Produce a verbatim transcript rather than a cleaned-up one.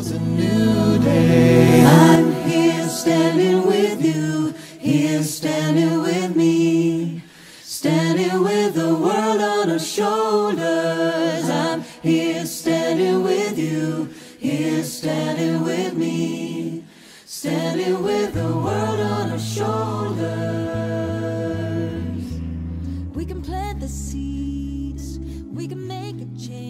It's a new day. I'm here standing with you, here standing with me, standing with the world on our shoulders. I'm here standing with you, here standing with me, standing with the world on our shoulders. We can plant the seeds, we can make a change.